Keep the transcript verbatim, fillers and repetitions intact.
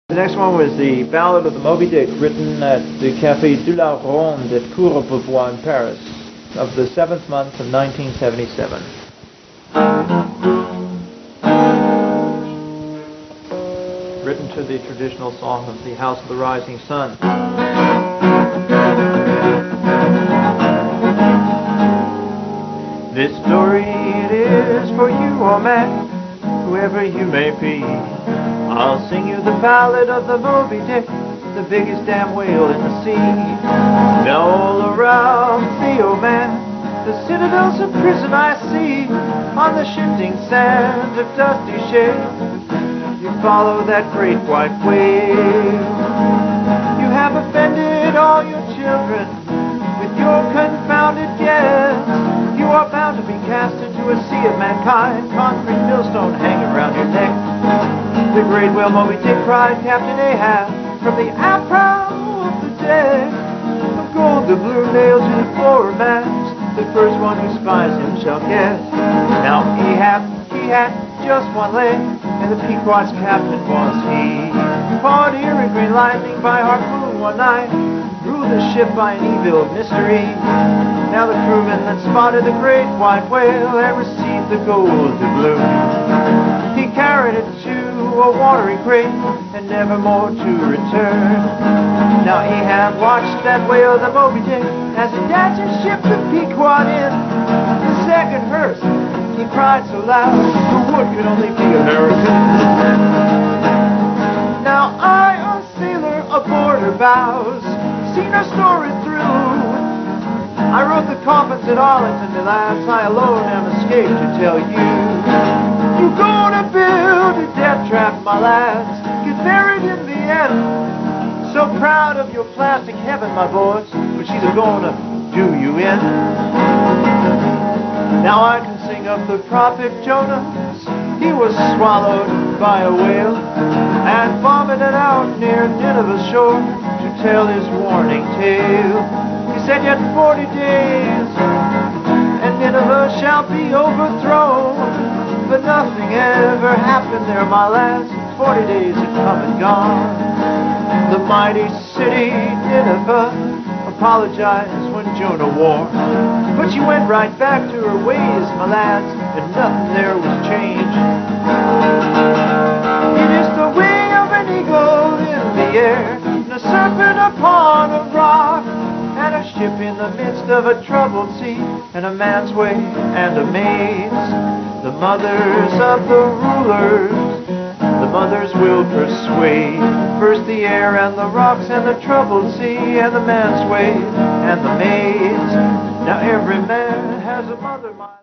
The next one was the Ballad of the Moby Dick, written at the Café de la Ronde at Courbevoie in Paris, of the seventh month of nineteen seventy-seven. Written to the traditional song of the House of the Rising Sun. This story it is for you, oh man, whoever you may be. I'll sing you the ballad of the Moby Dick, the biggest damn whale in the sea. Now all around me, oh man, the citadels of prison I see. On the shifting sands of dusty shale, you follow that great white whale. You have offended all your children with your confounded guess. You are bound to be cast into a sea of mankind, concrete millstone hanging around your neck. The great whale Moby Dick cried, Captain Ahab, from the aprow of the deck. Of gold the blue nails in the floor mast, the first one who spies him shall guess. Now Ahab, he had just one leg, and the Pequod's captain was he. Caught here in green lightning by harpoon one night, ruled the ship by an evil mystery. Now the crewman that spotted the great white whale had received the gold doubloon. He carried it to a watery grave and never more to return. Now Ahab watched that whale, the Moby Dick, as he dashed his ship, the Pequod, in the second hearse. He cried so loud, the wood could only be American. Now I, a sailor aboard her bows, seen her story through. I wrote the coffins at Arlington, the lads, I alone am escaped to tell you. You're gonna build a death trap, my lads, get buried in the end. So proud of your plastic heaven, my boys, but she's gonna do you in. Now I can sing of the prophet Jonah. He was swallowed by a whale and vomited out near Nineveh's shore to tell his warning tale. He said, yet forty days, and Nineveh shall be overthrown. But nothing ever happened there, my lads. Forty days had come and gone. The mighty city, Nineveh, apologized when Jonah warned. But she went right back to her ways, my lads, and nothing there was changed. It is the wing of an eagle in the air, and a serpent upon a rock, and a ship in the midst of a troubled sea, and a man's way and a maid's. The mothers of the rulers, the mothers will persuade. First the air and the rocks and the troubled sea, and the man's way and the maids. Now every man has a mother mind.